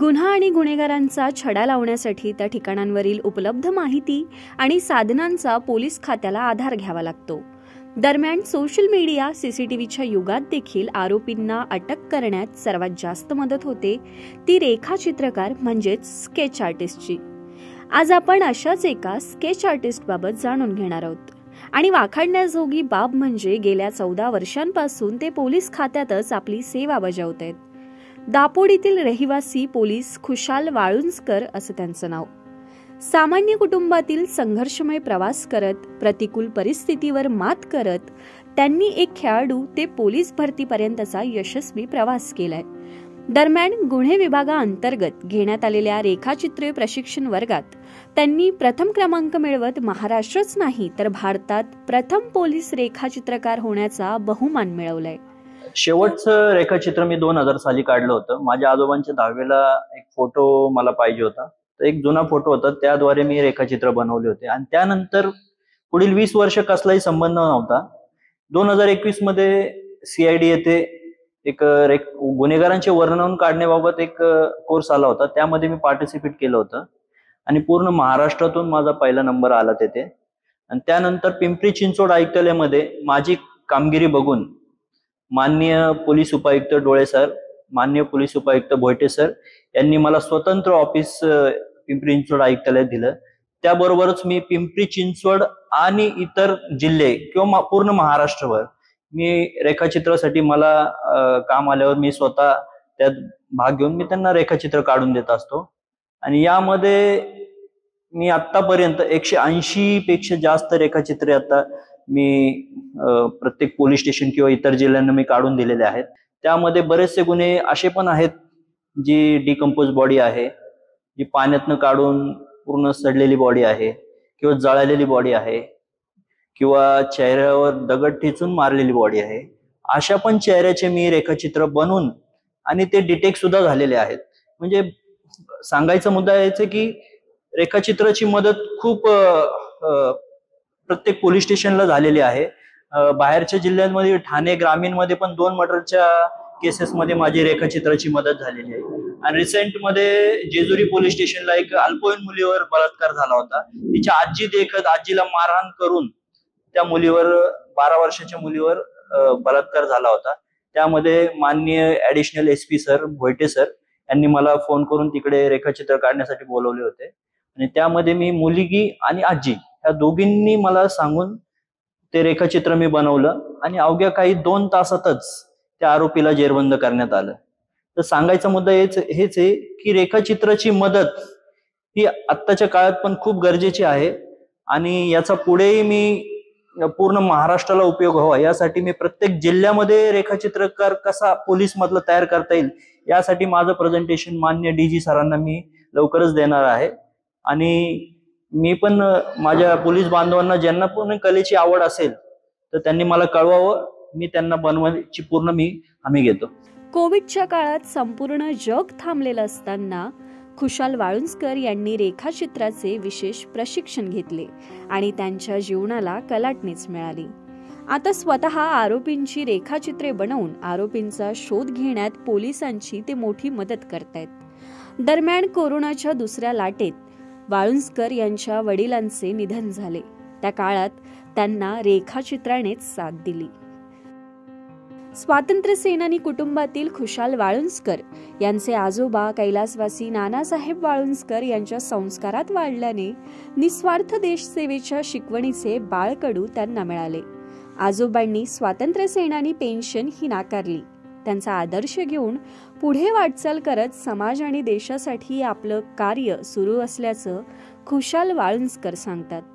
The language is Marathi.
गुन्हा आणि गुन्हेगारांचा छडा लावण्यासाठी त्या ठिकाणांवरील उपलब्ध माहिती आणि साधनांचा पोलीस खात्याला आधार घ्यावा लागतो। दरम्यान सोशल मीडिया सीसीटीव्हीच्या युगात देखील आरोपींना अटक करण्यात सर्वात जास्त मदत होते ती रेखाचित्रकार म्हणजेच स्केच आर्टिस्टची। आज आपण अशाच एका स्केच आर्टिस्ट बाबत जाणून घेणार आहोत आणि वाखाणण्याजोगी बाब म्हणजे गेल्या 14 वर्षांपासून ते पोलीस खात्यातच आपली सेवा बजावत आहेत। दापोडीतील रहिवासी पोलीस खुशाल वाळुंजकर असं त्यांचं नाव। सामान्य कुटुंबातील संघर्षमय प्रवास करत प्रतिकूल परिस्थितीवर मात करत त्यांनी एक खेळाडू ते पोलीस भरतीपर्यंतचा यशस्वी प्रवास केलाय। दरम्यान गुन्हे विभागाअंतर्गत घेण्यात आलेल्या रेखाचित्र प्रशिक्षण वर्गात त्यांनी प्रथम क्रमांक मिळवत महाराष्ट्रच नाही तर भारतात प्रथम पोलीस रेखाचित्रकार होण्याचा बहुमान मिळवलाय। शेवटचं रेखाचित्र मी 2000 साली काढलं होतं। माझ्या आजोबांच्या 10वीला एक फोटो मला पाहिजे होता, तर एक जुना फोटो होता, त्याद्वारे मी रेखाचित्र बनवले होते आणि त्यानंतर पुढील 20 वर्ष कसलाही संबंध नव्हता। 2021 मध्ये सीआयडी येथे एक गुन्हेगारांचे वर्णन काढण्याबाबत एक कोर्स आला होता, त्यामध्ये मी पार्टिसिपेट केलं होतं आणि पूर्ण महाराष्ट्रातून माझा पहिला नंबर आला तिथे। आणि त्यानंतर पिंपरी चिंचवड आयुक्तालयामध्ये माझी कामगिरी बघून माननीय पोलीस उपायुक्त डोळे सर, माननीय पोलीस उपायुक्त भोयटे सर यांनी मला स्वतंत्र ऑफिस पिंपरी चिंचवड आयुक्तालयात दिलं। त्याबरोबरच मी पिंपरी चिंचवड आणि इतर जिल्हे किंवा पूर्ण महाराष्ट्रभर मी रेखाचित्रासाठी मला काम आल्यावर मी स्वतः त्यात भाग घेऊन मी त्यांना रेखाचित्र काढून देत असतो। आणि यामध्ये मी आतापर्यंत 180 पेक्षा जास्त रेखाचित्रे आता मी प्रत्येक पोलीस स्टेशन किंवा इतर जिल्ह्यांना मी काढून दिलेले आहेत। त्यामध्ये बरेचसे गुन्हे असे पण आहेत जी डिकम्पोज बॉडी आहे, जी पाण्यातनं काढून पूर्ण सडलेली बॉडी आहे किंवा जळालेली बॉडी आहे किंवा चेहऱ्यावर दगड ठेचून मारलेली बॉडी आहे, अशा पण चेहऱ्याचे मी रेखाचित्र बनवून आणि ते डिटेक्ट सुद्धा झालेले आहेत। म्हणजे सांगायचा मुद्दा यायचा की रेखाचित्राची मदत खूप प्रत्येक पोलीस स्टेशनला झालेली आहे। बाहेरच्या जिल्ह्यांमध्ये ठाणे ग्रामीण मध्ये पण 2 मर्डरच्या केसेस मध्ये माझी रेखाचित्राची मदत झालेली आहे। आणि रिसेंट मध्ये जेजुरी पोलीस स्टेशनला एक अल्पवयीन मुलीवर बलात्कार झाला होता। तिच्या आजी देखत आजीला मारहाण करून त्या मुलीवर 12 वर्षाच्या मुलीवर बलात्कार झाला होता। त्यामध्ये माननीय additional SP sir Bhoyte sir यांनी मला फोन करून तिकडे रेखाचित्र काढण्यासाठी बोलवले होते आणि त्यामध्ये मी मुलगी आणि आजी ह्या दोघींनी मला सांगून ते रेखाचित्र मी बनवलं आणि अवघ्या काही 2 तासातच त्या आरोपीला जेरबंद करण्यात आलं। तर सांगायचा मुद्दा हेच आहे की रेखाचित्राची मदत ही आत्ताच्या काळात पण खूप गरजेची आहे आणि याचा पुढेही मी पूर्ण महाराष्ट्राला उपयोग व्हावा यासाठी मी प्रत्येक जिल्ह्यामध्ये रेखाचित्रकार कसा पोलीस मधला तयार करता येईल यासाठी माझं प्रेझेंटेशन मान्य डीजी सरांना मी लवकरच देणार आहे। आणि मी पण माझ्या पोलीस बांधवांना ज्यांना पण कलेची आवड असेल तर त्यांनी मला कळवावं, मी त्यांना बनवण्याची पूर्ण मी हमी घेतो। कोविडच्या काळात संपूर्ण जग थांबलेलं असताना खुशाल वाळुंजकर यांनी रेखाचित्राचे विशेष प्रशिक्षण घेतले आणि त्यांच्या जीवनाला कलाटणीच मिळाली। आता स्वतः आरोपींची रेखाचित्रे बनवून आरोपींचा शोध घेण्यात पोलिसांची ते मोठी मदत करतायत। दरम्यान कोरोनाच्या दुसऱ्या लाटेत वाळुंजकर यांच्या वडिलांचे निधन झाले। त्या काळात त्यांना रेखाचित्रानेच साथ दिली। स्वातंत्र्य सेनानी कुटुंबातील खुशाल वाळुंजकर यांचे आजोबा कैलासवासी नानासाहेब वाळुंजकर यांच्या संस्कारात वाढल्याने निस्वार्थ देशसेवेच्या शिकवणीचे बाळकडू त्यांना मिळाले। आजोबांनी स्वातंत्र्य सेनानी पेन्शन ही नाकारली। त्यांचा आदर्श घेऊन पुढे वाटचाल करत समाज आणि देशासाठी आपलं कार्य सुरू असल्याचं खुशाल वाळुंजकर सांगतात।